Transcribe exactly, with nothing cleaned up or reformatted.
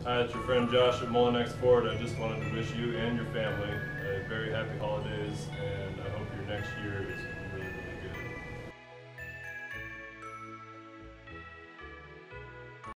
Hi, it's your friend Josh at Mullinex Ford. I just wanted to wish you and your family a very happy holidays, and I hope your next year is